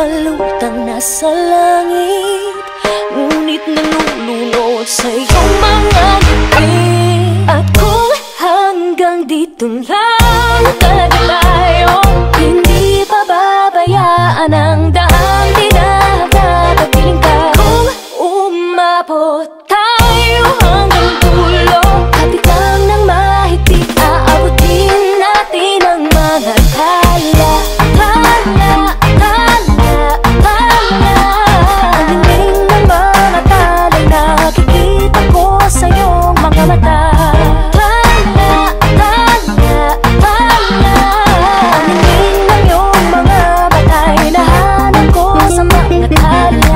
nakalutang nasa langit, ngunit nalulunod sa iyong mga ngiti. At kung hanggang dito lang talaga tayo, hindi pababayaan ang daang dinadadapiling ka. Kung umabot tayo hanggang dulo, kapit lang ng mahigpit, aabutin natin ang mga tala. Tala, tala, tala. Ningning ng mga tala'y nakikita ko sa iyong mga mata. Tala, tala, tala. Ningning ng iyong mga batay, nahanap ko sa mga tala.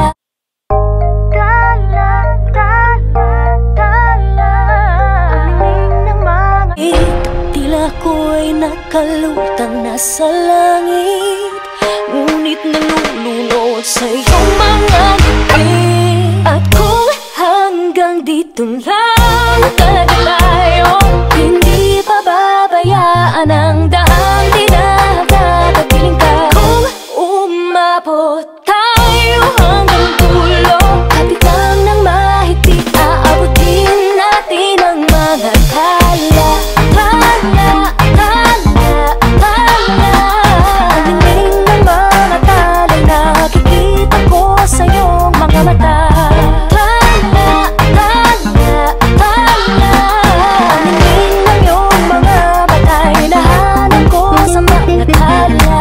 Tala, tala, tala. Ningning ng mga tila ko'y nakalutang nasa langit, ngunit nalulunod sa iyong mga ngiti. At kung hanggang dito lang talaga tayo, hindi pababayaan ang daang dinadadapiling ka. Kung umabot tayo hanggang dulo, kapit lang ng mahigpit, aabutin natin ang mga tala. Tala, tala, tala. Ningning ng mga tala'y nakikita ko sa iyong mga mata. Tala, tala, tala. Ningning ng iyong mga batay, nahanap ko sa mga tala.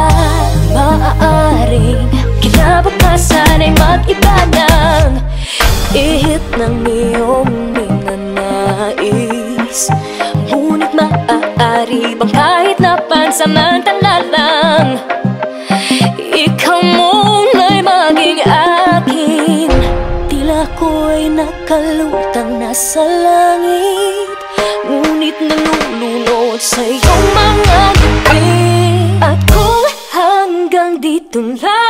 Maaaring kinabukasan ay mag-iba ng ihip ng iyong minanais, ngunit maaari bang kahit na pansamantala lang, ikaw muna'y maging akin. Tila ko'y nakalutang nasa langit, ngunit nalulunod sa iyong mga ngiti. At kung hanggang dito lang